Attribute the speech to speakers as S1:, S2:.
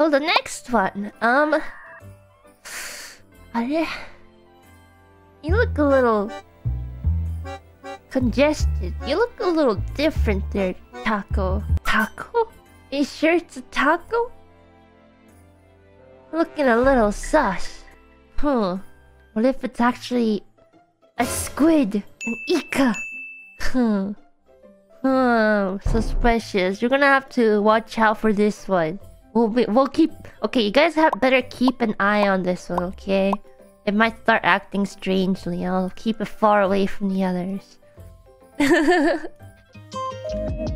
S1: Oh, the next one. You look a little congested. You look a little different there, Taco. Taco? Are you sure it's a taco? Looking a little sus. What if it's actually a squid? An Ika? Suspicious. You're gonna have to watch out for this one. We'll keep... Okay, you guys better keep an eye on this one, okay? It might start acting strangely. I'll keep it far away from the others.